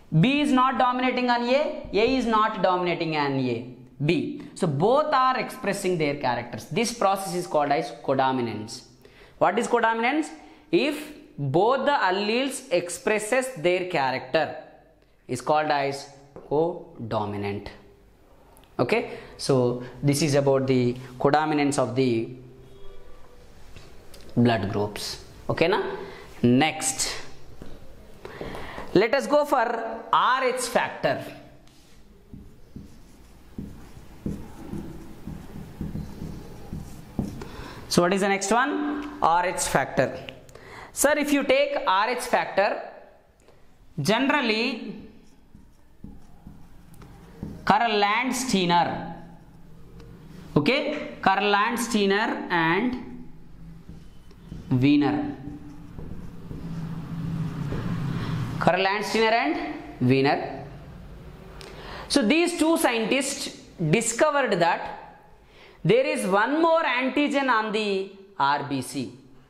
B is not dominating on A is not dominating on B. So both are expressing their characters. This process is called as codominance. What is codominance? If both the alleles expresses their character is called as codominant. Okay, so this is about the codominance of the blood groups. Okay, na? Next, let us go for RH factor. So what is the next one? RH factor. Sir, if you take RH factor, generally Karl Landsteiner, okay, Karl Landsteiner and Wiener. Karl Landsteiner and Wiener. So these two scientists discovered that there is one more antigen on the RBC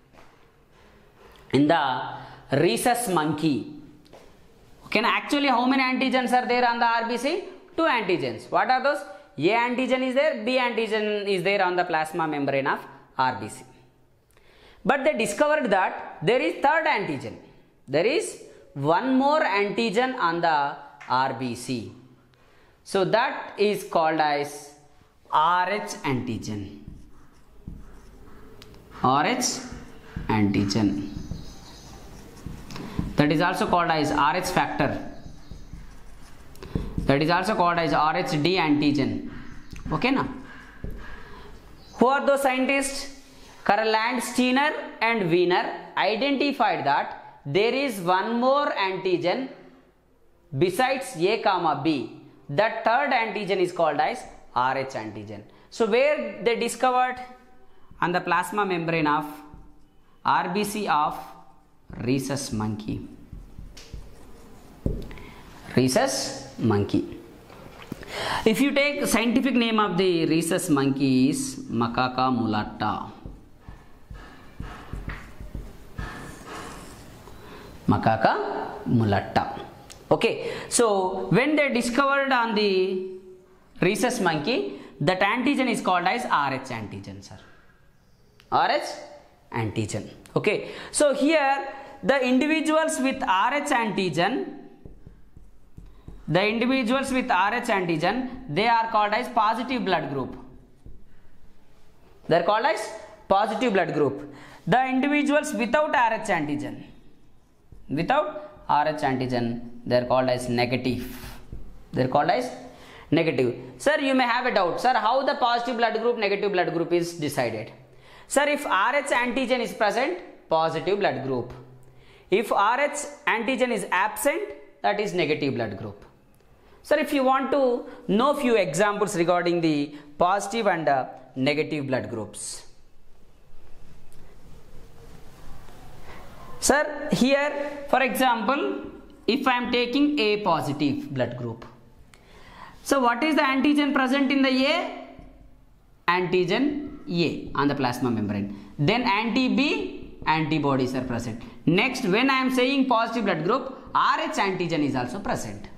in the rhesus monkey. Okay, actually how many antigens are there on the RBC? Two antigens. What are those? A antigen is there, B antigen is there on the plasma membrane of RBC. But they discovered that there is third antigen. There is one more antigen on the RBC. So that is called as RH antigen. RH antigen. That is also called as RH factor. That is also called as RHD antigen. Okay, now who are those scientists? Karl Landsteiner and Wiener identified that there is one more antigen besides A comma B. That third antigen is called as RH antigen. So where they discovered? On the plasma membrane of RBC of rhesus monkey. Rhesus monkey. If you take scientific name of the rhesus monkey is Macaca mulatta. Macaca mulatta. Okay, so when they discovered on the rhesus monkey, that antigen is called as RH antigen, sir. RH antigen. Okay, so here the individuals with RH antigen, they are called as positive blood group. They are called as positive blood group. The individuals without RH antigen, they are called as negative. They are called as negative. Sir, you may have a doubt. Sir, how the positive blood group, negative blood group is decided? Sir, if RH antigen is present, positive blood group. If RH antigen is absent, that is negative blood group. Sir, if you want to know few examples regarding the positive and negative blood groups. Sir, here for example, if I am taking A positive blood group. So what is the antigen present in the A? Antigen A on the plasma membrane. Then anti-B antibodies are present. Next, when I am saying positive blood group, RH antigen is also present.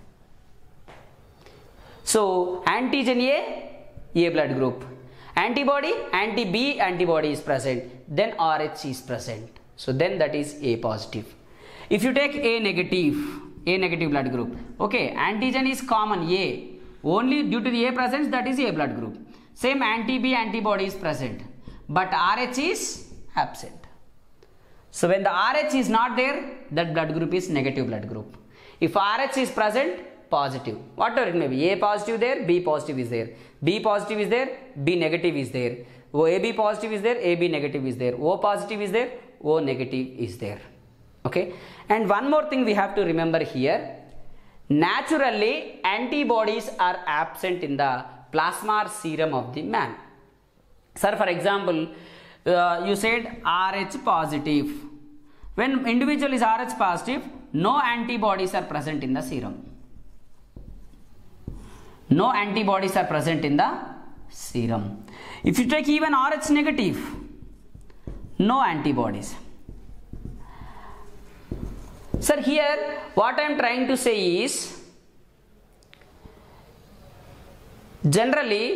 So antigen A blood group. Antibody, anti-B antibody is present. Then RH is present. So then that is A positive. If you take A negative blood group, okay, antigen is common A. Only due to the A presence, that is A blood group. Same anti-B antibody is present, but RH is absent. So when the RH is not there, that blood group is negative blood group. If RH is present, positive. Whatever it may be, A positive there, B positive is there. B positive is there, B negative is there. AB positive is there, AB negative is there. O positive is there, O negative is there. Okay. And one more thing we have to remember here. Naturally, antibodies are absent in the plasma or serum of the man. Sir, for example, you said RH positive. When individual is RH positive, no antibodies are present in the serum. No antibodies are present in the serum. If you take even RH negative, no antibodies. Sir, here what I am trying to say is, generally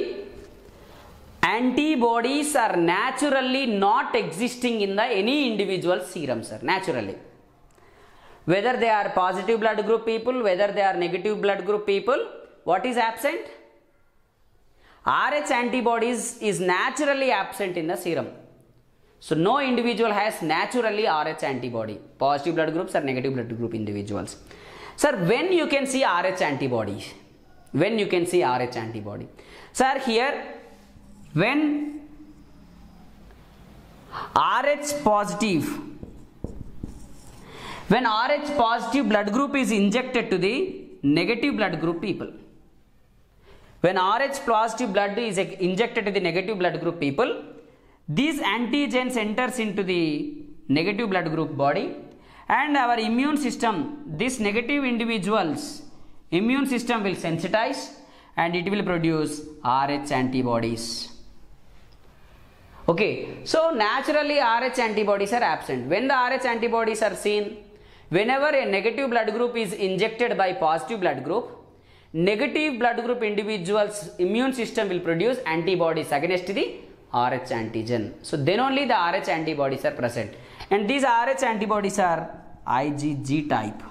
antibodies are naturally not existing in the any individual serum, sir, naturally. Whether they are positive blood group people, whether they are negative blood group people, what is absent? Rh antibodies is naturally absent in the serum. So no individual has naturally Rh antibody, positive blood groups or negative blood group individuals. Sir, when you can see Rh antibody? When you can see Rh antibody? Sir, here when Rh positive, when Rh positive blood group is injected to the negative blood group people. When Rh positive blood is injected to the negative blood group people, these antigens enters into the negative blood group body, and our immune system, this negative individuals, immune system will sensitize and it will produce Rh antibodies. Okay, so naturally Rh antibodies are absent. When the Rh antibodies are seen, whenever a negative blood group is injected by positive blood group, negative blood group individuals immune system will produce antibodies against the Rh antigen. So then only the Rh antibodies are present, and these Rh antibodies are IgG type.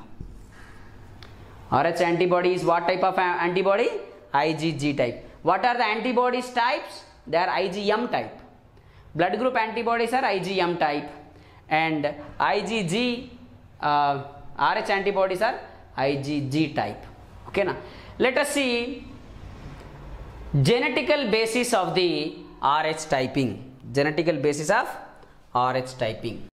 Rh antibody is what type of antibody? IgG type. What are the antibodies types? They are IgM type. Blood group antibodies are IgM type, and IgG Rh antibodies are IgG type. Okay, now let us see genetical basis of the Rh typing. Genetical basis of Rh typing.